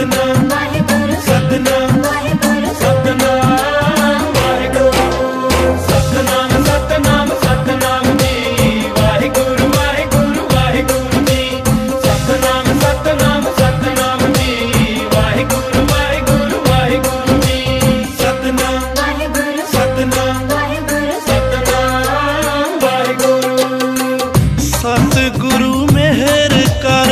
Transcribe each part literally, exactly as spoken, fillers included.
सतनाम वाहेगुरु सतनाम वाहेगुरु सतनाम वाहेगुरु सतनाम सतनाम सतनाम जी वाहेगुरु वाहेगुरु वाहेगुरु जी सतनाम सतनाम सतनाम जी वाहेगुरु वाहेगुरु वाहेगुरु जी सतनाम वाहेगुरु सतनाम वाहेगुरु सतनाम वाहेगुरु सतगुरु मेहर कर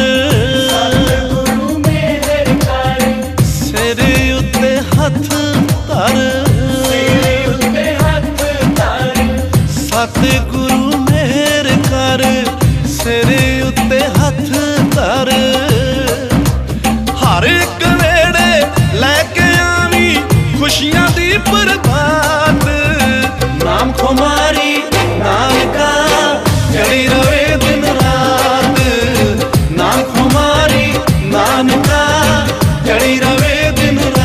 हथ तर सतगुरु मेहर कर सिर उत्ते हथ तर हर एक वेड़े लैके आवी खुशियां दी बरबाद नाम खुमारी नाम का चढ़ी रवे दिन रात नाम खुमारी नाम का चढ़ी रवे दिन रात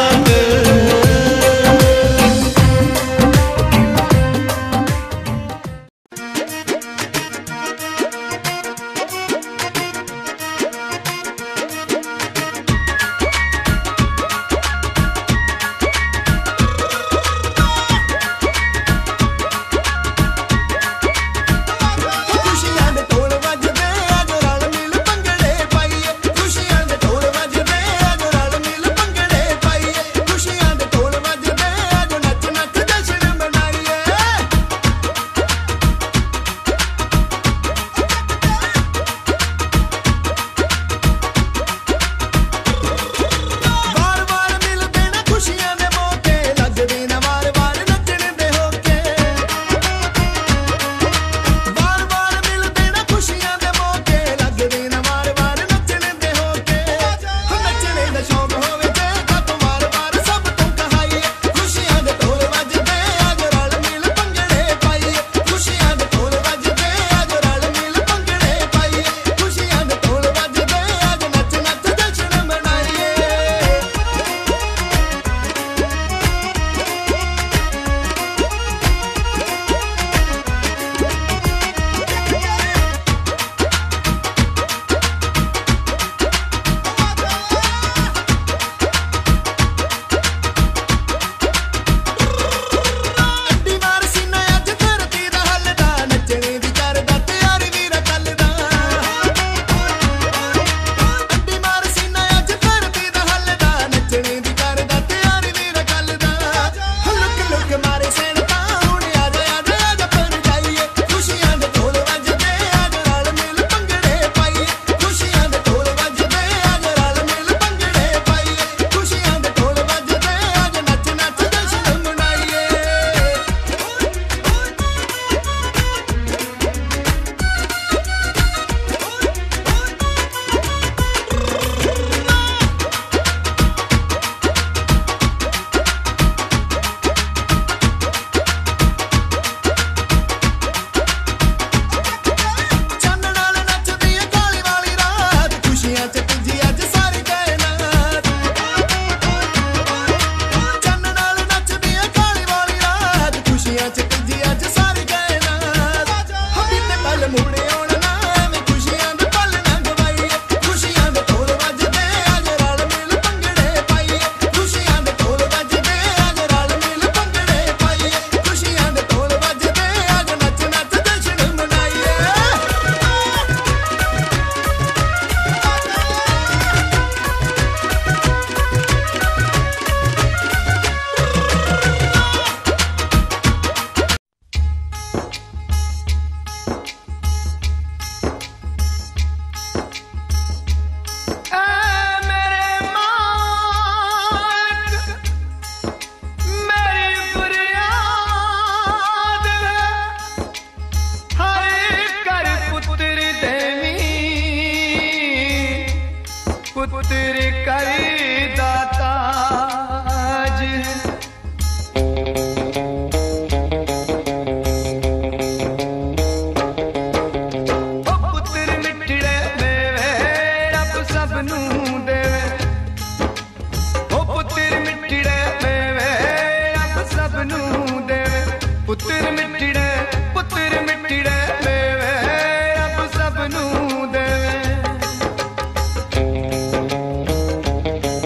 पुत्र मिट्टिड़े पुत्र मिट्टिड़े देवे रब सबनू देवे।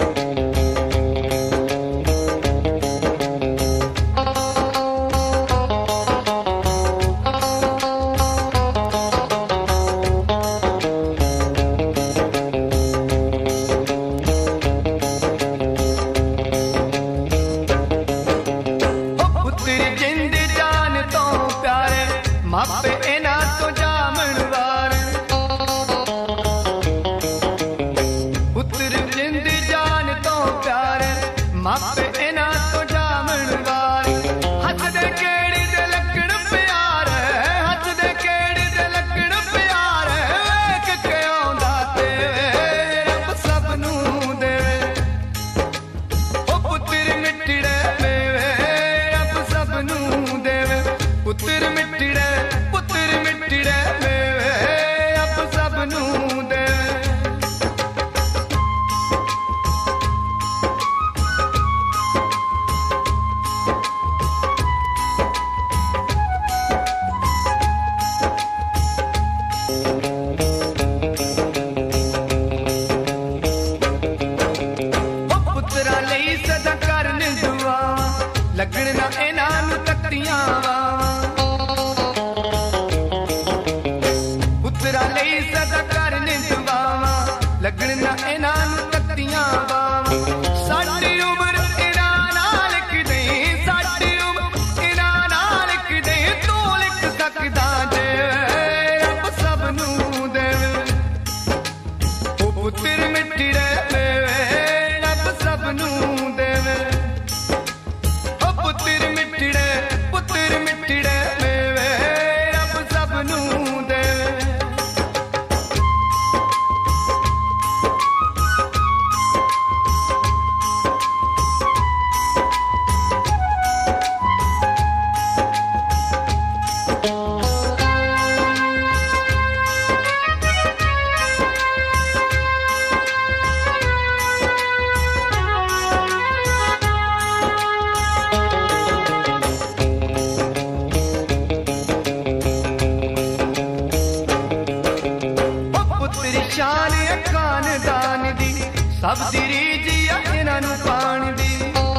लगन ना इन्हां नूं तख्तियां पुत्तरा लई सदा करन दुआवां लगन ना इन्हां नूं तख्तियां साडी उम्र इन्हां नाल किदे साडी उम्र इन्हां नाल किदे तू लिख सकदा जे रब सब नूं देवे ओ पुत्तर मिठड़े रब सब नूं देवे ओ पुत्तर मिठड़े पुत्तर मिठड़े रब सब नूं देवे शान खानदान दी सब दी रीझ इन्हां नूं पाण दी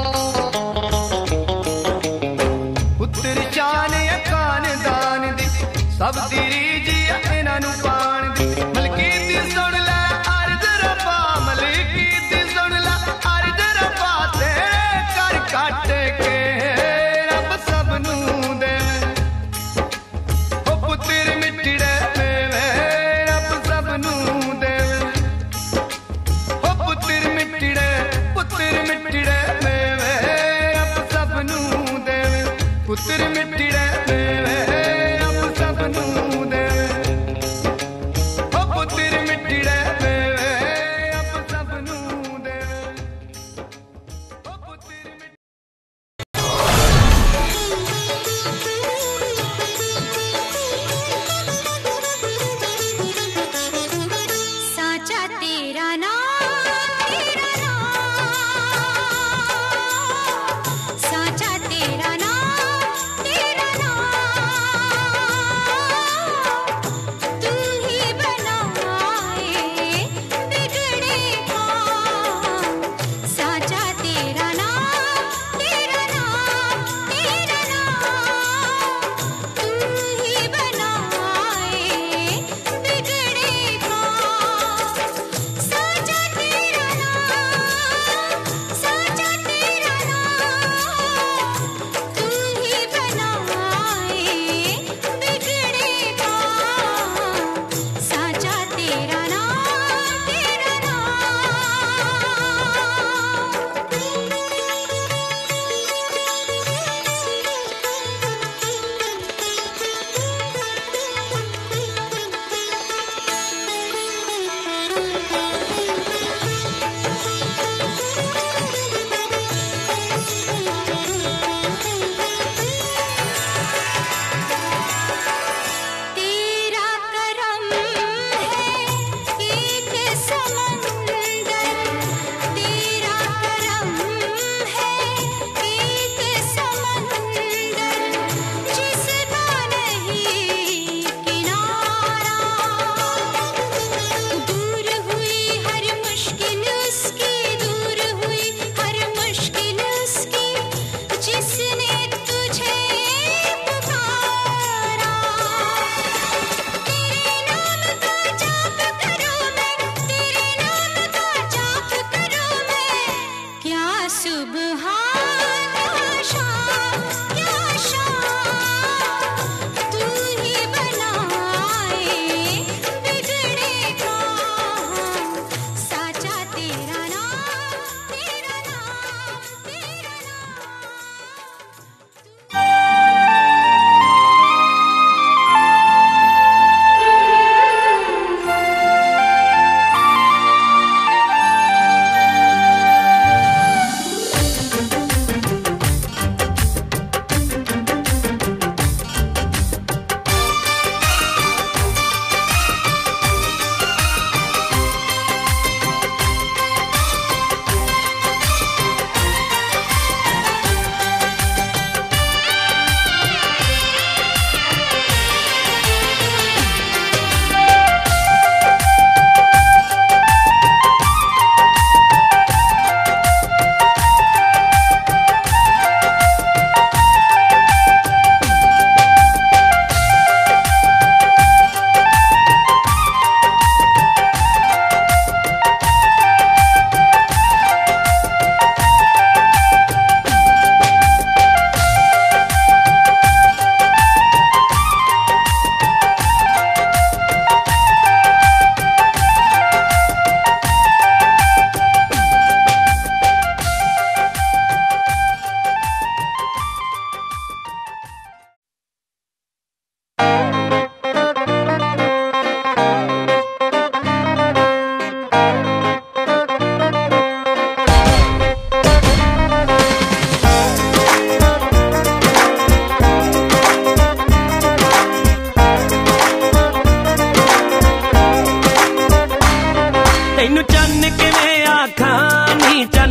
पुत्तर शान खानदान दी सब दी रीझ इन्हां नूं पाण दी मलकी दी सुन लै अर्ज रब्बा मलकी दी सुन लै अर्ज रब्बा तेरे कर कट के रब सब नूं देवे ओ पुत्तर मिठड़े रब सब नूं मिट्टी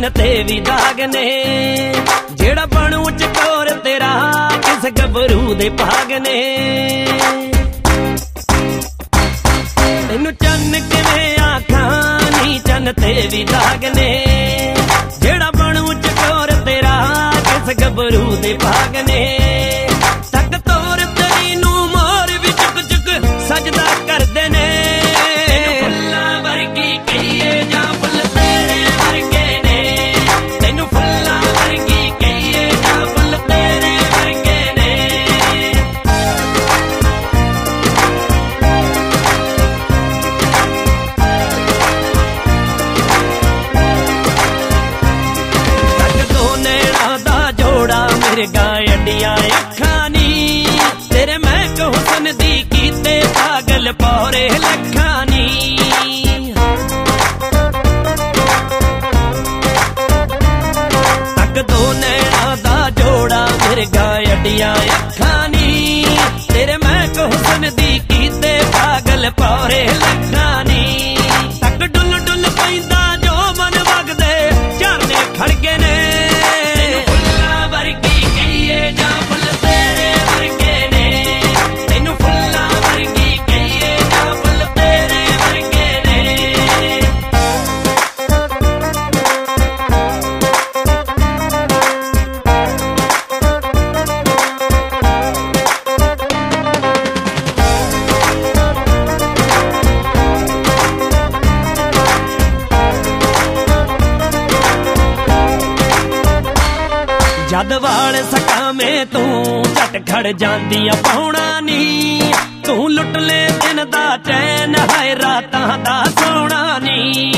ਚੰਨ ਤੇ ਵੀ ਦਾਗ ਨੇ। ਜਿਹੜਾ ਬਣੂ ਚਕੋਰ ਤੇਰਾ ਕਿਸ ਗੱਭਰੂ ਦੇ ਭਾਗ ਨੇ। ਤੈਨੂੰ ਚੰਨ ਕਿਵੇਂ ਆਖਾਂ ਨੀ ਚੰਨ ਤੇ ਵੀ ਦਾਗ ਨੇ। ਜਿਹੜਾ ਬਣੂ ਚਕੋਰ ਤੇਰਾ ਕਿਸ ਗੱਭਰੂ ਦੇ ਭਾਗ ਨੇ। ਤੱਕ ਤੋਰ ਤੇਰੀ ਨੂੰ ਮੋਰ ਵੀ ਚੁੱਕ ਚੁੱਕ ਸਜਦਾ ਕਰਦੇ ਨੇ। ਫੁੱਲਾਂ ਵਰਗੀ ਕਹੀਏ ਜਾਂ ਫੁੱਲ ਤੇਰੇ ਵਰਗੇ ਨੇ। ਤੈਨੂੰ ਫੁੱਲਾਂ ਵਰਗੀ ਕਹੀਏ ਜਾਂ ਫੁੱਲ ਤੇਰੇ ਵਰਗੇ ਨੇ। ਤੱਕ ਦੋ ਨੈਣਾ ਦਾ ਜੋੜਾ ਮਿਰਗਾ ਅੱਡੀਆਂ ਅੱਖਾਂ ਨੀ। ਤੇਰੇ ਮਹਿਕ ਹੁਸਨ ਦੀ ਕੀਤੇ ਪਾਗਲ ਪੌਰੇ ਲੱਖਾਂ ਨੀ। ਤੱਕ ਦੋ ਨੈਣਾ ਦਾ ਜੋੜਾ ਮਿਰਗਾ ਅੱਡੀਆਂ ਅੱਖਾਂ ਨੀ। ਤੇਰੇ ਮਹਿਕ ਹੁਸਨ ਦੀ ਕੀਤੇ ਪਾਗਲ ਪੌਰੇ ਲੱਖਾਂ ਨੀ। ਤੱਕ ਡੁੱਲ ਡੁੱਲ ਪੈਂਦਾ ਜੋ ਮਨ ਵਗਦੇ ਝਰਨੇ ਖੜਗੇ ਨੇ। ਫੁੱਲਾਂ ਵਰਗੀ ਕਹੀਏ ਜਾਂ ਫੁੱਲ ਤੇਰੇ ਵਰਗੇ ਨੇ। ਤੈਨੂੰ ਫੁੱਲਾਂ ਵਰਗੀ ਕਹੀਏ ਜਾਂ ਫੁੱਲ ਤੇਰੇ ਵਰਗੇ ਨੇ। ਜਦ ਵਾਲ ਸਕਾਵੇਂ ਤੂੰ ਝਟ ਖੜ ਜਾਂਦੀ ਆ ਪਾਉਣਾ ਨੀ। ਤੂੰ ਲੁੱਟ ਲੈ ਦਿਨ ਦਾ ਚੈਨ ਹਾਏ ਰਾਤਾਂ ਦਾ ਸੋਣਾ ਨੀ।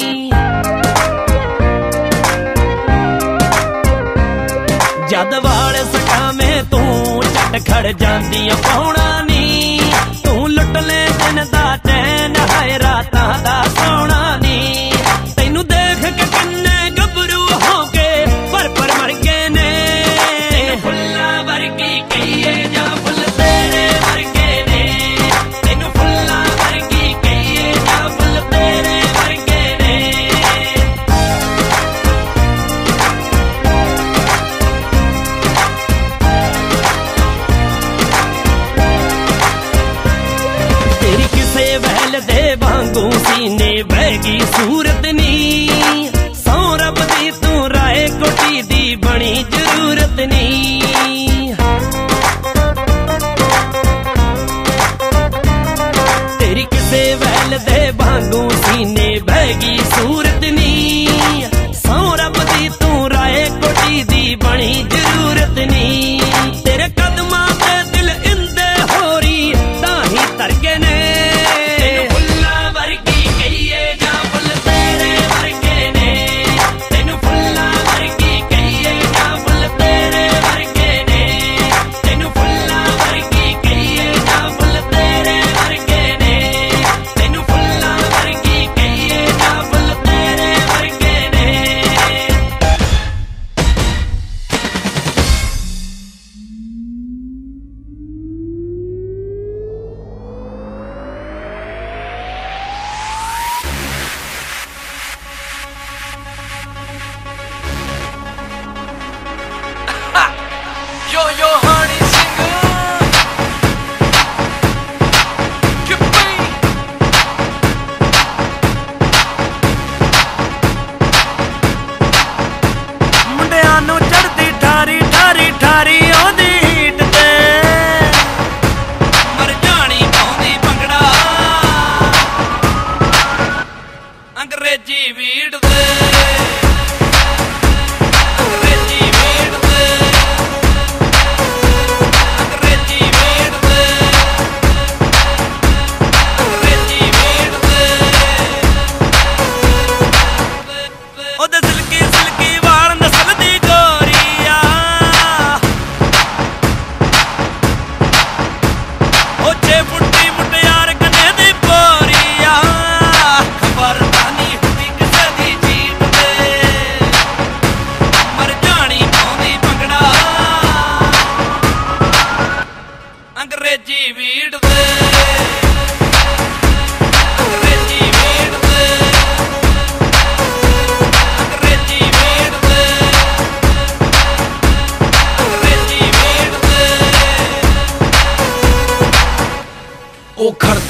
ਜਦ ਵਾਲ ਸਕਾਵੇਂ ਤੂੰ ਝਟ ਖੜ ਜਾਂਦੀ ਆ ਪਾਉਣਾ ਨੀ। ਤੂੰ ਲੁੱਟ ਲੈ ਦਿਨ ਦਾ ਚੈਨ ਹਾਏ ਰਾਤਾਂ ਦਾ ਸੋਣਾ ਨੀ। ਤੈਨੂੰ ਦੇਖ ਕੇ ਕਿੰਨੇ ਗੱਭਰੂ ਹੋ ਕੇ ਪਰ ਪਰ ਮਰ ਗਏ ਨੇ। ਫੁੱਲਾਂ ਵਰਗੀ ਕਹੀਏ ਜਾਂ ਫੁੱਲ ਤੇਰੇ ਵਰਗੇ ਨੇ। ਤੈਨੂੰ ਫੁੱਲਾਂ ਵਰਗੀ ਕਹੀਏ ਜਾਂ ਫੁੱਲ ਤੇਰੇ ਵਰਗੇ ਨੇ। ਤੇਰੀ ਕਿਸੇ ਵਹਿਲ ਦੇ ਵਾਂਗੂ ਸੀਨੇ ਬਹਿ ਗਈ ਸੂਰਤ ਨੀ। ਸੌ ਰੱਬ ਦੀ ਤੂੰ ਰਾਏ ਕੋਟੀ ਦੀ ਬਣੀ ਜ਼ਰੂਰਤ ਨੀ। ਤੇਰੀ ਕਿਸੇ ਵਹਿਲ ਦੇ ਵਾਂਗੂ ਸੀਨੇ ਬਹਿ ਗਈ ਸੂਰਤ ਨੀ। ਸੌ ਰੱਬ ਦੀ ਤੂੰ ਰਾਏ ਕੋਟੀ ਦੀ ਬਣੀ ਜ਼ਰੂਰਤ ਨੀ। ਤੇਰੇ ਕਦਮਾਂ ਤੇ ਦਿਲ ਇੰਦੇ ਹੋਰੀ ਤਾਂ ਹੀ ਤਰਗੇ ਨੇ। ਫੁੱਲਾਂ ਵਰਗੀ ਕਹੀਏ ਜਾਂ ਫੁੱਲ ਤੇਰੇ ਵਰਗੇ ਨੇ। ਤੈਨੂੰ ਫੁੱਲਾਂ ਵਰਗੀ ਕਹੀਏ ਜਾਂ ਫੁੱਲ ਤੇਰੇ ਵਰਗੇ ਨੇ। ਤੈਨੂੰ ਫੁੱਲਾਂ ਵਰਗੀ ਕਹੀਏ ਜਾਂ ਫੁੱਲ ਤੇਰੇ ਵਰਗੇ ਨੇ। ਤੈਨੂੰ ਫੁੱਲਾਂ ਵਰਗੀ ਕਹੀਏ ਜਾਂ ਫੁੱਲ ਤੇਰੇ ਵਰਗੇ ਨੇ। Yo, yo, honey singer. Yippee. ਮੁੰਡਿਆਂ ਨੂੰ ਚੜਦੀ ਠਾਰੀ ਠਾਰੀ ਠਾਰੀ ਆਉਂਦੀ ਹੀਟ ਤੇ। ਮਰ ਜਾਣੀ ਪਾਉਂਦੀ ਭੰਗੜਾ ਅੰਗਰੇਜ਼ੀ ਵੀੜ ਤੇ। ਅੰਗਰੇਜ਼ੀ ਵੀੜ ਤੇ। ਅੰਗਰੇਜ਼ੀ ਵੀੜ ਤੇ। ਅੰਗਰੇਜ਼ੀ ਵੀੜ ਤੇ। ਉਹਦੇ ਸਿਲਕੀ ਸਿਲਕੀ ਵਾਲ ਨਸਲ ਦੀ ਗੋਰੀ ਆ।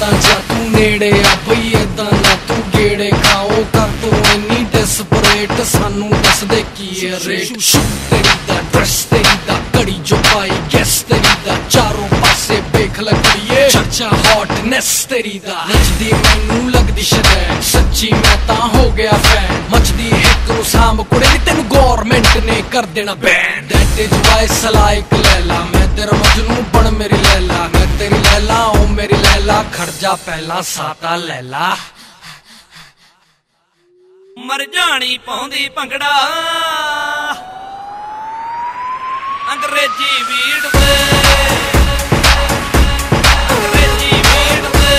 ਤਾਂ ਜਾ ਤੂੰ ਨੇੜੇ ਆ ਬਈ ਏਦਾਂ ਨਾ ਤੂੰ ਗੇੜੇ ਖਾਓ ਕਰ ਤੂੰ ਇੰਨੀ ਡੈਸਪਰੇਟ ਸਾਨੂੰ ਦੱਸ ਦੇ ਕੀ ਹੈ ਰੇਟ ਤੇਰੀ ਦਾ ਡਰੈਸ ਤੇਰੀ ਦਾ ਘੜੀ ਜੋ ਪਾਈ ਗੈਸ ਤੇਰੀ ਦਾ ਚਾਰੋਂ ਪਾਸੇ ਵੇਖ ਲੱਗੀਏ ਚਰਚਾ ਹੌਟਨੈਸ ਤੇਰੀ ਦਾ ਨੱਚਦੀ ਮੈਨੂੰ ਲੱਗਦੀ ਸ਼ਦੈ ਸੱਚੀ ਮੈਂ ਤਾਂ ਹੋ ਗਿਆ ਫੈਨ ਮੱਚਦੀ ਹਿੱਕ ਨੂੰ ਸਾਂਭ ਕੁੜੇ ਤੈਨੂੰ ਗੌਰਮੈਂਟ ਨੇ ਕਰ ਦੇਣਾ ਬੈਨ ਡੈਟੇ ਜਵਾਏ ਸਲਾਇਕ ਲੈਲਾ ਮੈਂ ਤੇਰਾ ਮਜਨੂ ਬਣ ਮੇਰੀ ਲੈਲਾ ਮੈਂ ਤੇਰੀ ਲੈਲਾ ਓ ਮੇਰੀ ਲੈਲਾ ਖੜ ਜਾ ਪਹਿਲਾਂ ਸਾਤਾ ਲੈਲਾ ਮਰ ਜਾਣੀ ਪਾਉਂਦੀ ਭੰਗੜਾ ਅੰਗਰੇਜ਼ੀ ਵੀੜ ਤੇ ਅੰਗਰੇਜ਼ੀ ਵੀੜ ਤੇ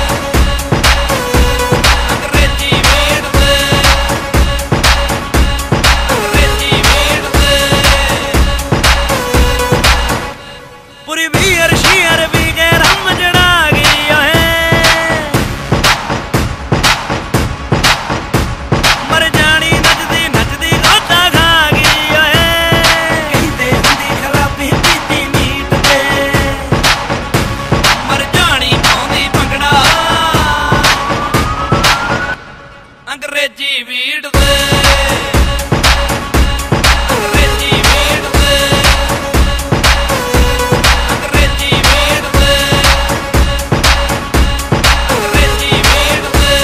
ਅੰਗਰੇਜ਼ੀ ਵੀੜ ਤੇ ਅੰਗਰੇਜ਼ੀ ਵੀੜ ਤੇ ਪੂਰੀ ਵੀਰ ਸ਼ੀਰ ਵੀ ਗਏ ਰਮ ਜੜਾ ਗਈ ਓਏ ਮਰ ਜਾਣੀ ਨੱਚਦੀ ਨੱਚਦੀ ਗੋਤਾ ਖਾ ਗਈ ਓਏ ਕਹਿੰਦੇ ਹੁੰਦੀ ਖਰਾਬੀ ਪੀਤੀ ਮੀਟ ਤੇ ਮਰ ਜਾਣੀ ਪਾਉਂਦੀ ਭੰਗੜਾ ਅੰਗਰੇਜ਼ੀ ਵੀੜ ਤੇ ਅੰਗਰੇਜ਼ੀ ਵੀੜ ਤੇ ਅੰਗਰੇਜ਼ੀ ਵੀੜ ਤੇ ਅੰਗਰੇਜ਼ੀ ਵੀੜ ਤੇ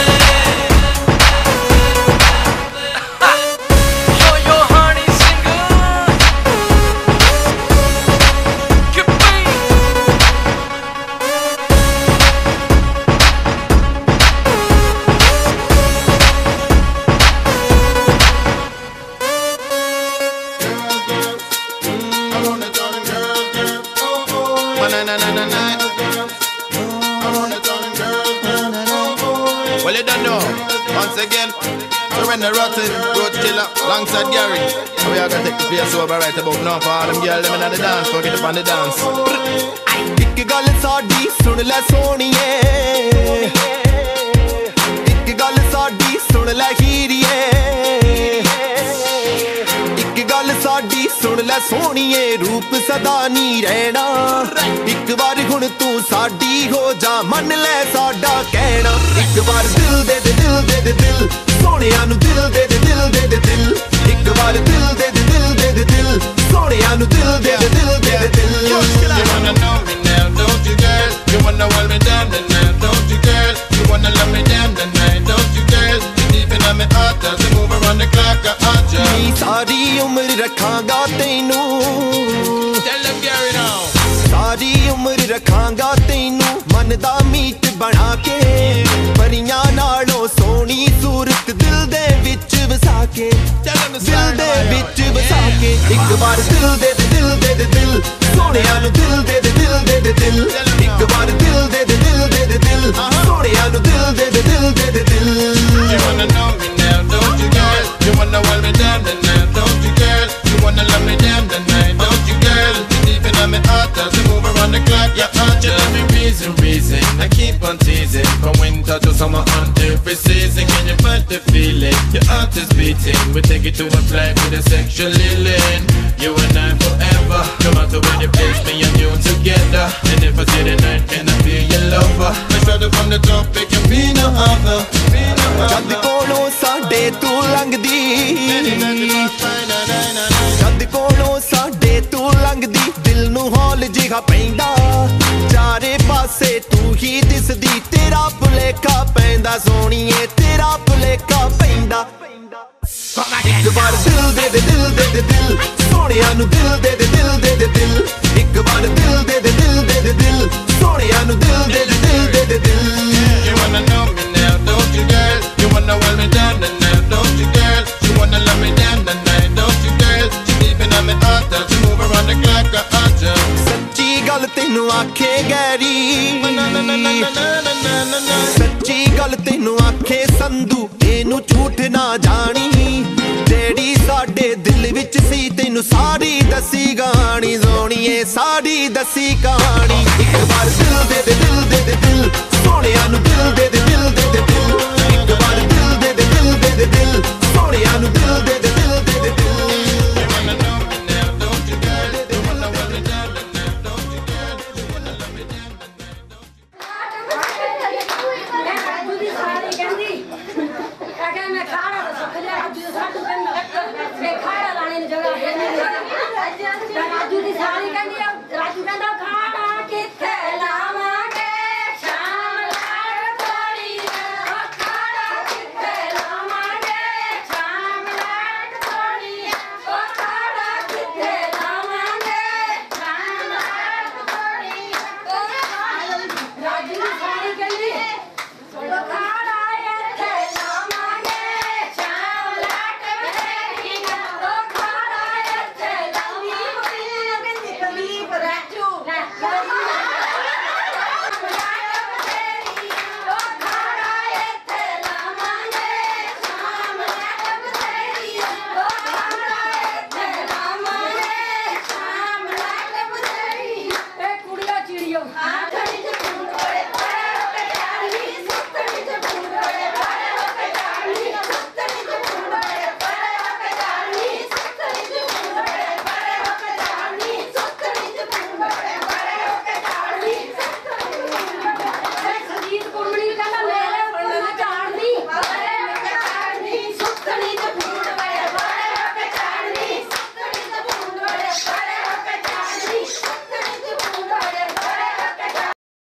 Yo, yo, honey singer. Kipping. Well, you don't know. Once again, Surrender Rotten, Road Killer, alongside Gary. And we are gonna take the place over right about now for all them girls them in the dance. So get up on the dance. ਇੱਕ ਗੱਲ ਸਾਡੀ ਸੁਣ ਲੈ ਸੋਹਣੀਏ ਇੱਕ ਗੱਲ ਸਾਡੀ ਸੁਣ ਲੈ ਹੀਰੀਏ ਇੱਕ ਗੱਲ ਸਾਡੀ ਸੁਣ ਲੈ ਸੋਹਣੀਏ ਰੂਪ ਸਦਾ ਨਹੀਂ ਰਹਿਣਾ ਇੱਕ ਵਾਰ ਹੁਣ ਤੂੰ ਸਾਡੀ ਹੋ ਜਾ ਮੰਨ ਲੈ ਸਾਡਾ ਕਹਿਣਾ ਇੱਕ ਵਾਰ ਦਿਲ ਦੇ ਦੇ ਦਿਲ ਦੇ ਦੇ ਦਿਲ ਸੋਹਣਿਆਂ ਨੂੰ ਦਿਲ ਦੇ ਦੇ ਦਿਲ ਦੇ ਦੇ ਦਿਲ ਇੱਕ ਵਾਰ ਦਿਲ ਦੇ ਦੇ ਦਿਲ ਦੇ ਦੇ ਦਿਲ ਸੋਹਣਿਆਂ ਨੂੰ ਦਿਲ ਦੇ ਦੇ ਦਿਲ ਦੇ ਦੇ ਦਿਲ You wanna know me now, don't you, girl? You wanna hold me down tonight, don't you, girl? You wanna love me down tonight, don't you, girl? You deep in my heart as I move around the clock, I want you. ਨੀ ਸਾਰੀ ਉਮਰ ਰੱਖਾਂਗਾ ਤੈਨੂੰ Tell them Gary now. ਸਾਰੀ ਉਮਰ ਰੱਖਾਂਗਾ ਤੈਨੂੰ ਮਨ ਦਾ ਮੀਤ ਬਣਾ ਕੇ ਪਰੀਆਂ ਨਾਲੋਂ ਸੋਹਣੀ ਸੂਰਤ ਦਿਲ ਦੇ ਵਿੱਚ ਵਸਾ ਕੇ ਦਿਲ ਦੇ ਵਿੱਚ ਵਸਾ ਕੇ ਇੱਕ ਵਾਰ ਦਿਲ ਦੇ ਦੇ ਦਿਲ ਦੇ ਦੇ ਦਿਲ ਸੋਹਣਿਆਂ ਨੂੰ ਦਿਲ ਦੇ ਦੇ ਦਿਲ ਦੇ ਦੇ ਦਿਲ ਇੱਕ ਵਾਰ ਦਿਲ ਦੇ ਦੇ ਦਿਲ ਦੇ ਦੇ ਦਿਲ ਸੋਹਣਿਆਂ ਨੂੰ ਦਿਲ ਦੇ ਦੇ ਦਿਲ ਦੇ ਦੇ ਦਿਲ You wanna know me now, don't you, girl? You wanna hold me down tonight, don't you, girl? You wanna love me down tonight, don't you, girl? You deep in my heart as I move around the clock, yeah, aren't you? Tell me reason, reason, I keep on teasing. From winter to summer on every season, can you find the feeling? Your heart is beating, we take it to a flight with a sexual healing. You and I forever, no matter where you place me and you together. And if I say the night, can I be your lover? I started from the top, it can be no other, be no ਜਦ other. ਕੋਲੋਂ ਸਾਡੇ ਤੂੰ ਲੰਘਦੀ ਜਦ ਕੋਲੋਂ ਸਾਡੇ ਤੂੰ ਲੰਘਦੀ ਦਿਲ ਨੂੰ ਹੌਲ ਜਿਹਾ ਪੈਂਦਾ ਚਾਰੇ ਪਾਸੇ ਤੂੰ ਹੀ ਦਿਸਦੀ ਤੇਰਾ ਭੁਲੇਖਾ ਪੈਂਦਾ ਸੋਹਣੀਏ ਤੇਰਾ ਭੁਲੇਖਾ ਪੈਂਦਾ ਇੱਕ ਵਾਰ ਦਿਲ ਦੇ ਦੇ ਦਿਲ ਦੇ ਦੇ ਦਿਲ ਸੋਹਣਿਆਂ ਨੂੰ ਦਿਲ ਦੇ ਦੇ ਦਿਲ ਦੇ ਦੇ ਦਿਲ ਇੱਕ ਵਾਰ ਦਿਲ ਦੇ ਦੇ ਦਿਲ ਦੇ ਦੇ ਦਿਲ ਸੋਹਣਿਆਂ ਨੂੰ ਦਿਲ ਦੇ ਦੇ ਦਿਲ ਦੇ ਦੇ ਦਿਲ You wanna know me now, don't you, girl? You wanna hold me down tonight, don't you, girl? You wanna love me down tonight, don't you, girl? You deep in my heart as you move around the clock, I want you. ਸੱਚੀ ਗੱਲ ਤੈਨੂੰ ਆਖੇ Garry ਸੱਚੀ ਗੱਲ ਤੈਨੂੰ ਆਖੇ ਸੰਧੂ ਇਹਨੂੰ ਝੂਠ ਨਾ ਜਾਣੀ ਜਿਹੜੀ ਸਾਡੇ ਦਿਲ ਵਿੱਚ ਸੀ ਤੈਨੂੰ ਸਾਰੀ ਦੱਸੀ ਕਹਾਣੀ ਸੋਹਣੀਏ ਸਾਰੀ ਦੱਸੀ ਕਹਾਣੀ ਇੱਕ ਵਾਰ ਦਿਲ ਦੇ ਦੇ ਦਿਲ ਦੇ ਦੇ ਦਿਲ ਸੋਹਣਿਆਂ ਨੂੰ ਦਿਲ ਦੇ ਦੇ ਦਿਲ ਦੇ ਦੇ ਦਿਲ